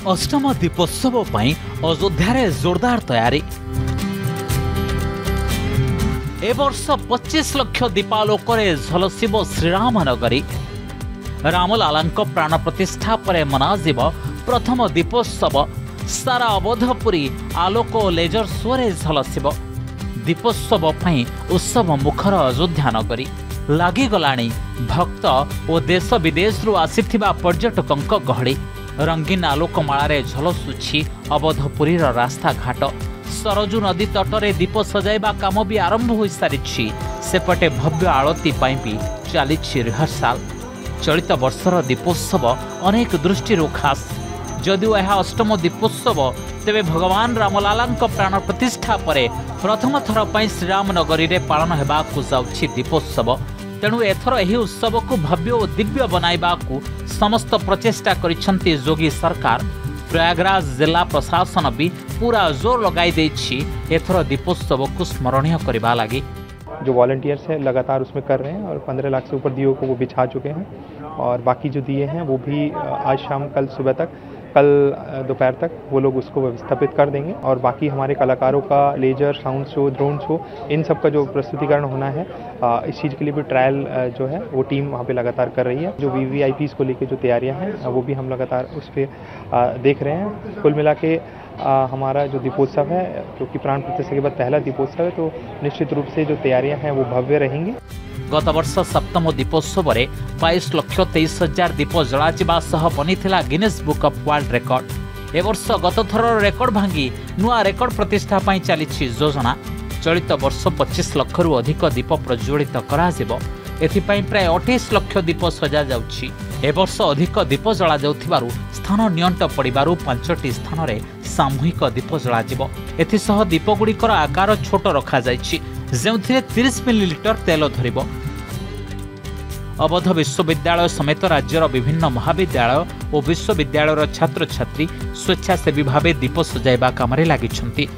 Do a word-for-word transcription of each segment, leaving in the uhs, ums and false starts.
अष्टम दीपोत्सव पर अयोध्या जोरदार तैयारी। ए वर्ष पच्चीस लाख दीपालोक झलसिब श्रीराम नगरी। रामलाला प्राण प्रतिष्ठा पर मनाजिब प्रथम दीपोत्सव। सारा अवधपुरी आलोक और लेजर शो झलसिब। दीपोत्सव उत्सव मुखर अयोध्या नगरी। लागिगलाणी भक्त और देश विदेश आसिथिबा पर्यटकों गहली। रंगीन आलोकमाला झलसुछि अवधपुरी रास्ता घाट। सरजू नदी तटरे दीप सजाइबा काम भी आरंभ हो सारी। सेपटे भव्य आलती भी चली रिहर्साल। चलित वर्षर दीपोत्सव अनेक दृष्टि खास। जदिव यह अष्टम दीपोत्सव तेरे भगवान रामलाला प्राण प्रतिष्ठा पर प्रथम थर पर श्रीराम नगरी में पालन होगाकू जाउछि दीपोत्सव। तेणु एथर यह उत्सव को भव्य और दिव्य बनाइबा को समस्त प्रचेष्टा करिसेंति योगी सरकार। प्रयागराज जिला प्रशासन भी पूरा जोर लगाई देछि एथर दीपोत्सव को स्मरणीय करबा लागि। जो वॉलंटियर्स हैं लगातार उसमें कर रहे हैं और पंद्रह लाख से ऊपर दियों को वो बिछा चुके हैं और बाकी जो दिए हैं वो भी आज शाम कल सुबह तक कल दोपहर तक वो लोग उसको व्यवस्थापित कर देंगे। और बाकी हमारे कलाकारों का laser sound show drone show इन सब का जो प्रस्तुतिकरण होना है इस चीज़ के लिए भी ट्रायल जो है वो टीम वहाँ पे लगातार कर रही है। जो वी वी आई पीज़ को लेके जो तैयारियाँ हैं वो भी हम लगातार उस पर देख रहे हैं। कुल मिला के हमारा जो दीपोत्सव है क्योंकि प्राण प्रतिष्ठा के बाद पहला दीपोत्सव है तो निश्चित रूप से जो तैयारियां हैं वो भव्य रहेंगी। गत वर्ष सप्तम दीपोत्सव में बाईस लक्ष तेईस हजार दीप जलाजिबा सह बनीथिला Guinness Book of World Record. ए वर्ष गत थर रेकर्ड भांगी नुआ रेकर्ड प्रतिष्ठा पाई चलीछि योजना। चलित वर्ष पच्चीस लाख रु अधिक दीप प्रज्वलित कराजिबो। एथिपाई प्राय अट्ठाईस लाख दीप सजा जाउछि। ए वर्ष अधिक दीप जला जाउथिबारु स्थान नियंट पड़िबारु पांचटी स्थान रे सामूहिक दीप जलाजिबो। एथिसह दीपगुड़िकर आकार छोट रखा जाइछि जेउथिरे तीस मिलीलिटर तेल धरिबो। अवध विश्वविद्यालय समेत राज्यर विभिन्न महाविद्यालय और विश्वविद्यालयर छात्र छात्री स्वेच्छासेवी भावे दीप सजाइबा काम लागिछन्ति।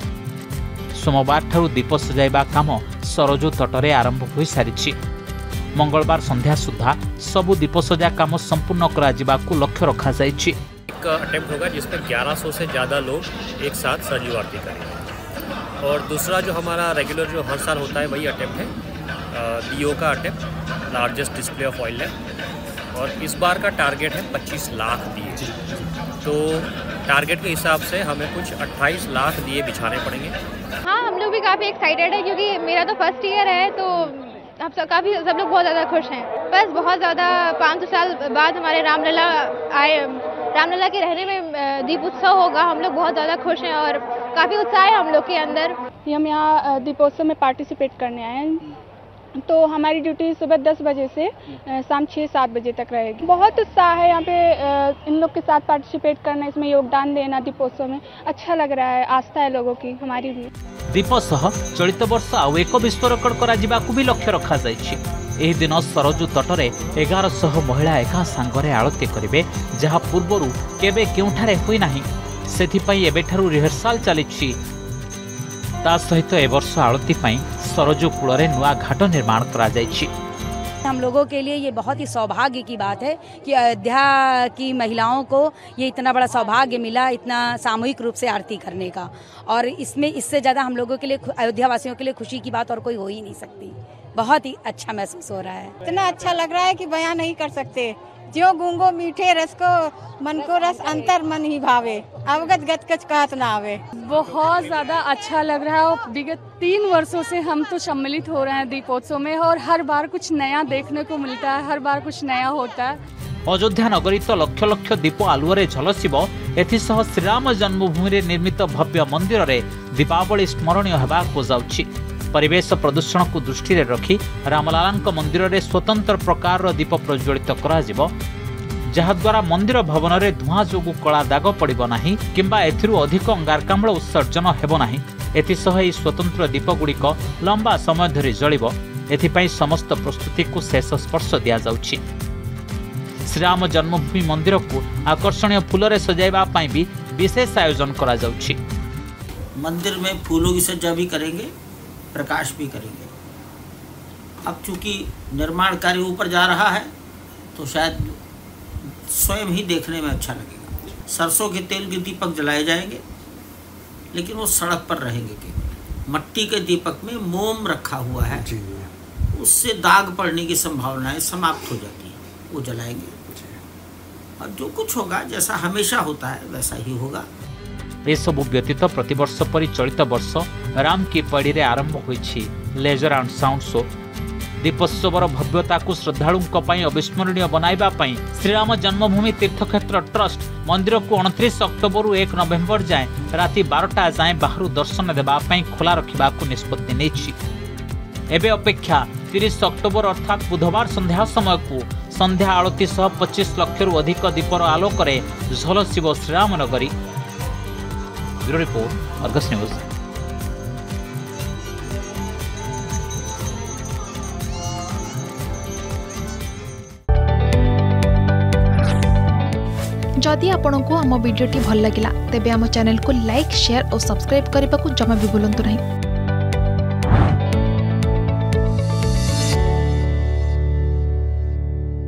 सोमवार ठारू दीप सजाइबा काम सरजू तटरे आरंभ हो सारी। मंगलवार संध्या सुधा सबु दीप सजा काम संपूर्ण कराजिबाकू लक्ष्य रखा जाइछि। एक अटेम्प्ट होगा जिसमें ग्यारह सौ से ज़्यादा लोग एक साथ सजीव आरती करेंगे। और दूसरा जो हमारा रेगुलर जो हर साल होता है वही अटेम्प्ट है दियो का attempt, largest display of oil है। और इस बार का टारगेट है पच्चीस लाख दिए। तो टारगेट के हिसाब से हमें कुछ अट्ठाईस लाख दिए बिछाने पड़ेंगे। हाँ, हम लोग भी काफ़ी एक्साइटेड है क्योंकि मेरा तो फर्स्ट ईयर है तो आप सब काफ़ी सब लोग बहुत ज़्यादा खुश हैं। बस बहुत ज़्यादा पाँच सौ साल बाद हमारे रामलला आए, रामलला के रहने में दीप उत्सव होगा। हम लोग बहुत ज़्यादा खुश हैं और काफ़ी उत्साह है हम लोग के अंदर। हम यहाँ दीपोत्सव में पार्टिसिपेट करने आए हैं तो हमारी ड्यूटी सुबह दस बजे से शाम छः सात बजे तक रहेगी। बहुत उत्साह है यहाँ पे इन लोग के साथ पार्टिसिपेट करना, इसमें योगदान देना दीपोत्सव में अच्छा लग रहा है। आस्था है लोगों की हमारी भी। दीप सह चलित वर्ष आउ एक विश्व रेकर्ड कराजिबाकू भी लक्ष्य रखा जाइछि। एही दिन सरजू तटरे एगार सह महिला एका सांगरे आलती करिवे जहा पूर्वरु केबे केउठारे होई नाही। सेथिपई एबेठारु रिहर्साल चलिछि। ता सहित ए वर्ष आलती पई सरजू कूलरे नुआ घाट निर्माण करा जाइछि। हम लोगों के लिए ये बहुत ही सौभाग्य की बात है कि अयोध्या की महिलाओं को ये इतना बड़ा सौभाग्य मिला, इतना सामूहिक रूप से आरती करने का। और इसमें इससे ज़्यादा हम लोगों के लिए, अयोध्या वासियों के लिए खुशी की बात और कोई हो ही नहीं सकती। बहुत ही अच्छा महसूस हो रहा है। इतना अच्छा लग रहा है कि बयान नहीं कर सकते। ज्यों गूंगो मीठे रस को मन को रस अंतर मन ही भावे, अवगत गत कच कहत ना आवे। बहुत ज़्यादा अच्छा लग रहा है और विगत तीन वर्षों से हम तो सम्मिलित हो रहे हैं दीपोत्सव में और हर बार कुछ नया देखने को मिलता है, हर बार कुछ नया होता है। अयोध्या नगरी तो लक्ष लक्ष दीप आलुअरे झलसिब। एथिसह श्रीराम जन्मभूमि रे निर्मित भव्य मंदिर रे दीपावली स्मरणीय हेबाकू जाउछि। परिवेश प्रदूषण को दृष्टि रे रखी रामलाला मंदिर रे स्वतंत्र प्रकार दीप प्रज्वलित कराजिबो जहाद्वारा मंदिर भवन रे धुआं जोगु कला दाग पड़िबो नाही किंबा एथिरु अधिक अंगारकाम्ल उत्सर्जन हेबो नाही। एथिसह एही स्वतंत्र दीप गुड़िक लंबा समय धरि जलिबो। एथिपई समस्त प्रस्तुति को शेष स्पर्श दिया जाउछि। श्रीराम जन्मभूमि मंदिर को आकर्षणीय फूल रे सजाइबा पई भी विशेष आयोजन करा जाउछि। मंदिर में फूलों की सज्जा भी करेंगे, प्रकाश भी करेंगे। अब चूंकि निर्माण कार्य ऊपर जा रहा है तो शायद स्वयं ही देखने में अच्छा लगेगा। सरसों के तेल के दीपक जलाए जाएंगे, लेकिन वो सड़क पर रहेंगे केवल। मट्टी के दीपक में मोम रखा हुआ है, उससे दाग पड़ने की संभावनाएं समाप्त हो जाती है, वो जलाएंगे। और जो कुछ होगा जैसा हमेशा होता है वैसा ही होगा। एसबु व्यतीत प्रतिवर्ष परि चलित वर्ष राम की पड़ी रे आरंभ होइछि लेजर एंड साउंड शो। दीपोत्सवर भव्यता को श्रद्धालुओं अविस्मरणीय बनाइबा पई श्रीराम जन्मभूमि तीर्थक्षेत्र ट्रस्ट मंदिर को उनतीस अक्टोबर एक नवेम्बर जाए राति बारटा जाए बाहर दर्शन देबा पई खोला रखिबा को निष्पत्ति नेछि। एबे अपेक्षा तीस अक्टोबर अर्थात बुधवार संध्या समय को संध्या आलती सह पच्चीस लाख रु अधिक दीपर आलोक झलसिब श्रीराम नगरी। Bureau report, Argus news. जदि आपंक आम भिडी भल लगा तेब आम चैनल को लाइक, शेयर और सब्सक्राइब करने को जमा भी भूलु नहीं।